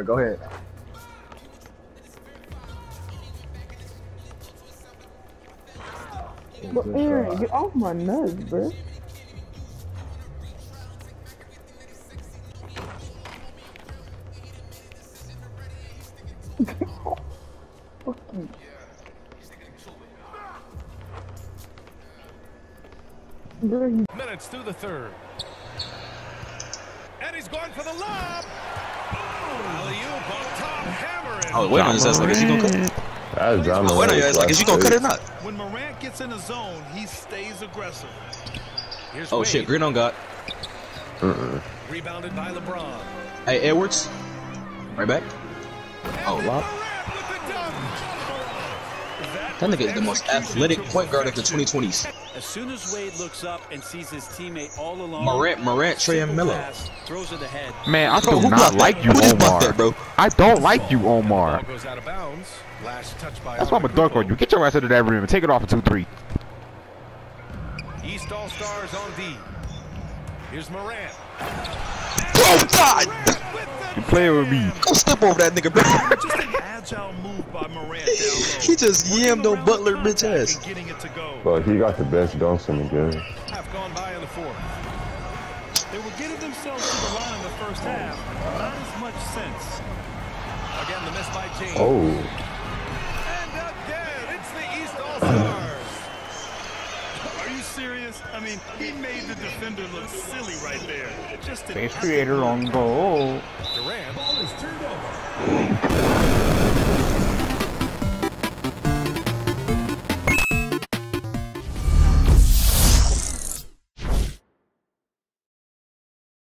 right, go ahead. But Aaron, get off my nuts, bro. Fuck you. Minutes through the third. And he's going for the lob. Alley-oop on top, hammering. Oh, wait on his ass like, is he gonna cut? That's drama. Oh, wait on your ass like, is he gonna cut or not? When Morant gets in the zone, he stays aggressive. Here's Oh, Wade. shit, green on God. Rebounded by LeBron. Hey, Edwards. Right back. Oh, Morant wow. with the dunk. That nigga is the most athletic point guard of the 2020s. As soon as Wade looks up and sees his teammate all alone, Morant, Trey, and Miller. throws to the head. Man, I Bro, do who not blocked like that? you, Who just blocked Omar. that, bro? I don't like you, Omar. Ball goes out of bounds. Last touch by That's why I'm gonna dunk on you. Get your ass into that rim and take it off a 2-3. East All-Stars on D. Here's Morant. Oh, God! You playing with me. Go step over that nigga, bro. Just an agile move by Morant down low. He just yammed on Butler bitch ass. Getting it to go. But he got the best dunks in the game. Half gone by in the fourth. They were getting themselves to the line in the first half. Not as much sense. Again, the miss by James. Oh. And again, it's the East All-Stars. Are you serious? I mean, he made the defender look silly right there. Just Base creator on goal. Durant. Ball is turned over.